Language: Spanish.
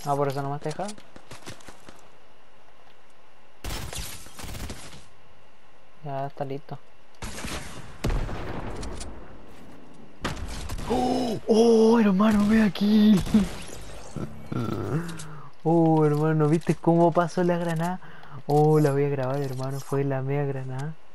Ah, por eso nomás te deja. Ya está listo. ¡Oh! ¡Oh, hermano, ve aquí! Oh, hermano, ¿viste cómo pasó la granada? Oh, la voy a grabar, hermano. Fue la mega granada.